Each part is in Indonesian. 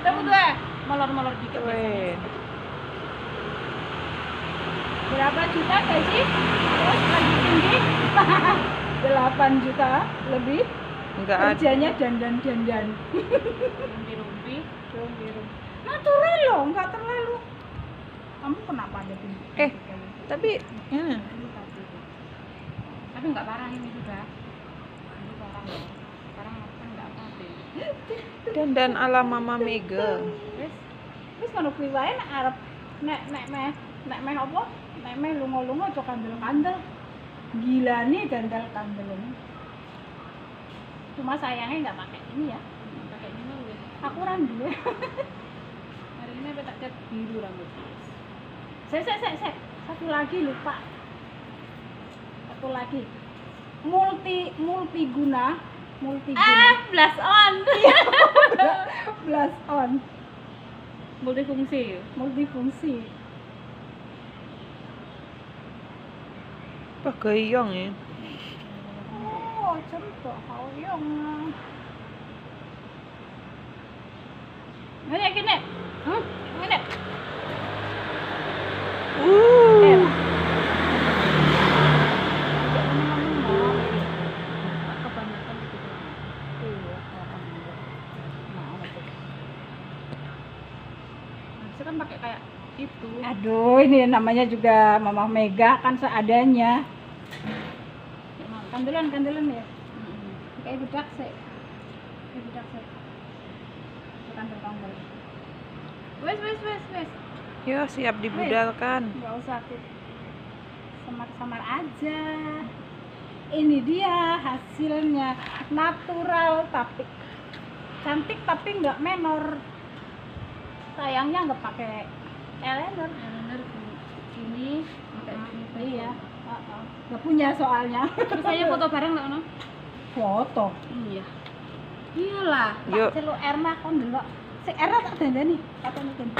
Udah butuh molor-molor dikit. Weh. Berapa juta gaji? Terus lagi tinggi 8 juta lebih. Enggak ada. Kerjanya dandan-dandan. Rumpi-rumpi. Natural loh, nggak terlalu. Kamu kenapa ada tinggi? Tapi ya. Tapi nggak parah ini sudah. Ini parah loh. Sekarang kan nggak apa-apa. Dan ala Mama Mega. Wis ngono kuwi wae nek arep nek meh apa? Nek meh lunga-lunga aja kandel-kandel. Gilane dandal kandelen. Cuma sayangnya nggak pakai ini ya. Pakai ini loh. Aku ora duwe. Hari ini apa tak cat biru rambutnya. Sek. Satu lagi lupa. Satu lagi. Multiguna. Blast on. Blast on. Multifungsi. Multifungsi. Pagayong ya. Oh, contoh hoyong. Ini gini. Ini. Kebanyakan gitu. Bisa kan pakai kayak itu. Aduh, ini namanya juga Mama Mega kan seadanya. Kandelan ya. Kayak bedak sih. Kandel. Wes. Yo, siap dibudalkan. Enggak usah tuh. Samar-samar aja. Ini dia hasilnya, natural tapi cantik tapi nggak menor. Sayangnya nggak pakai eyeliner. Ini Iya. Nggak punya soalnya. Terus saya foto bareng nggak no? Foto. Iya. Iyalah. Yuk. Celo Erna kon delok. Si Erna tak dandani. Katanya kan.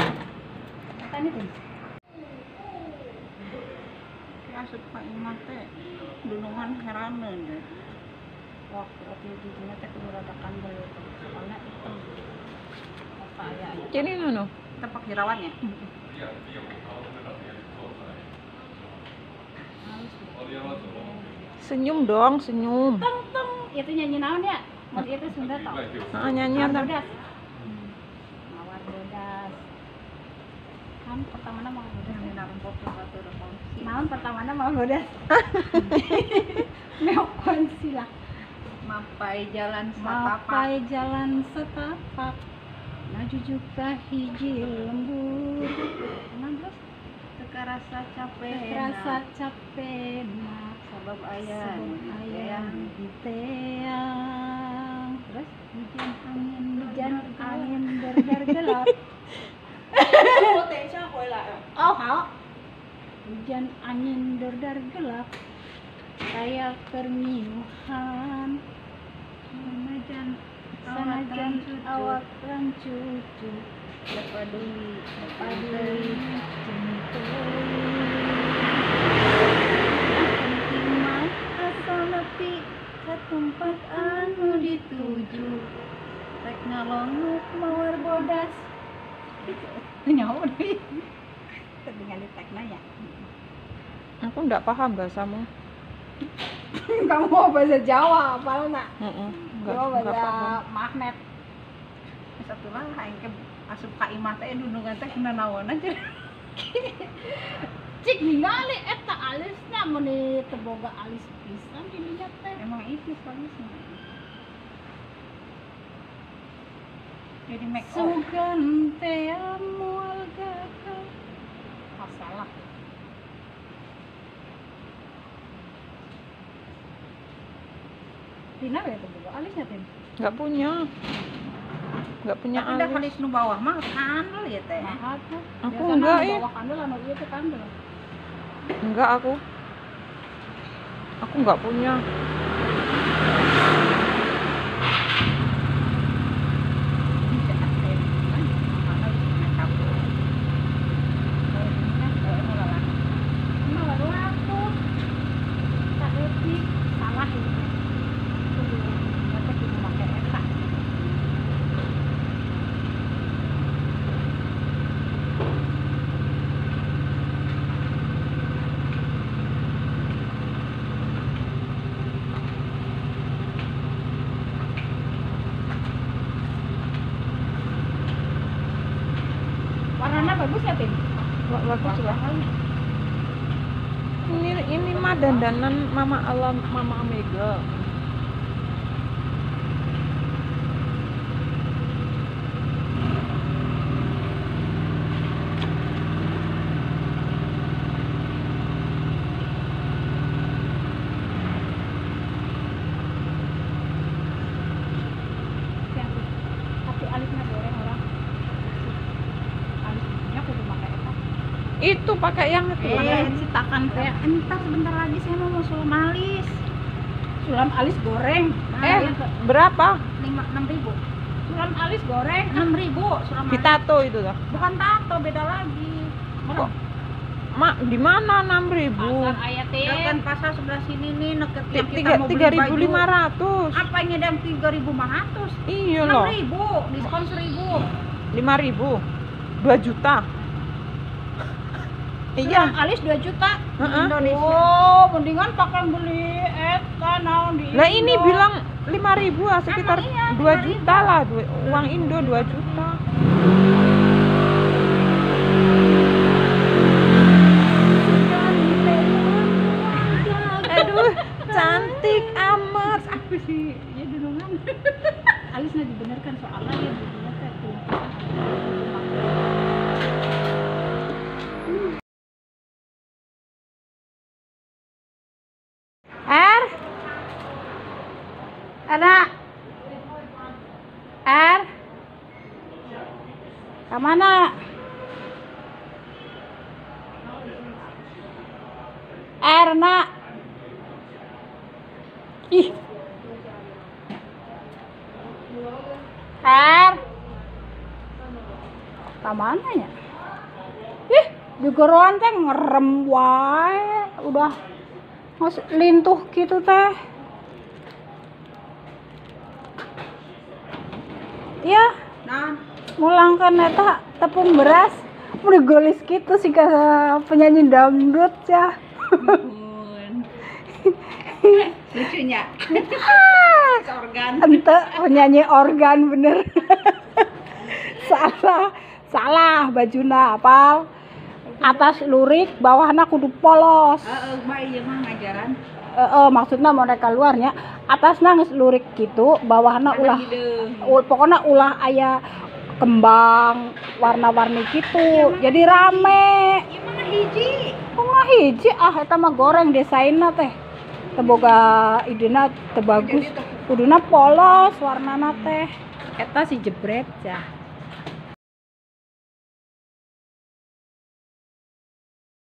Asup Pak Iman teh dunungan heranan deh. Waktu di sini teh kudu rada kandel soalnya hitam. Apa ya? Jadi nono. Tempat dirawannya. Senyum dong, senyum. Teng. Itu nyanyi naon ya? Mun itu Sunda toh. Nyanyian Mawar tapi bodas. Mawar bodas. Kan pertamana mawar bodas. Dalam foto satu rekam. Naon pertamana mawar bodas. Meokon sila. Mapai jalan setapak. Mapai jalan setapak. Maju juga hiji lembur. Emang terus Teka rasa capek. rasa capek nak Sabab ayah. ayam di teang. Terus hujan angin dar gelap. Oh, hujan angin dar gelap. Kayak permiuhan. Sanajan awak rancucu. Lepaduli. Paduli jentoi. Penting asal nepi ka tempat anu dituju. Rek ngalongok mawar bodas. Nyawa deh. Ketinggalan tekna ya. aku enggak paham bahasamu. Kamu mau bahasa Jawa apa nak? Enggak Bahasa paham. magnet. Satu lah aing ke asup ka imah teh dunungan teh kena naon aja. Cik ningali eta alisna mun teboga alis pisan dirinya teh. Emang itu alisnya. Jadi make up. Sugan teh moal gagal. Masalah. Tina ya teboga alisnya Tin. Enggak punya. Enggak punya Tapi dah alis. alis nu bawah mah kandel ya teh. Mahal tuh. Aku Biasana enggak, anu bawah kandel anu ieu teh kandel. Enggak aku. Aku enggak punya. Malah aku. Tak etik salah itu. Kudu eta kudu make eta. bagus ya Tin? Bagus lah. Ini mah dandanan Mama Alam, Mama Amega. Tapi alisnya goreng orang. Alisnya kudu pakai eta. Itu pakai yang itu. Citakan teh. Entar sebentar lagi saya mau sulam alis. Sulam alis goreng. Berapa? 6.000. Sulam alis goreng 6.000. Sulam alis. Ditato itu tuh. Bukan tato, beda lagi. Kok? Mak, di mana 6.000? Pasar ayat kan pasar sebelah sini nih deket yang kita Tiga- mau beli baju. 3.500. Apa yang ngedam 3.500? Iya loh. 6.000, diskon 1.000. 5.000. 2 juta. Iya. Sulam alis 2 juta Heeh. Indonesia. Oh, mendingan pakai beli eta naon di Lah ini Indo. bilang 5.000 lah, sekitar Emang iya, 2 juta lah, uang Indo 2 juta. Aduh, cantik amat. Apa sih? Ya dulungan. Alisnya dibenarkan soalnya ya dibenarkan tuh. Ada kemana? Nak. Ih. Kemana ya? Ih, digoroan teh ngerem wae. Udah masih lintuh gitu teh. Iya, mulangkan eta tepung beras mau digolis gitu sih kata penyanyi dangdut ya. Lucunya. Organ. Ente penyanyi organ bener. salah bajuna apal. Atas lurik, bawahna kudu polos. Iya mah ngajaran. Maksudnya mau mereka luarnya atasnya geus lurik gitu, bawahna ulah pokoknya ulah aya kembang warna-warni gitu. Jadi rame. Iya mah hiji. Kok nggak hiji eta mah goreng desainna teh. Teboga idena teu bagus. Kuduna polos warnana teh. Eta si jebret ya.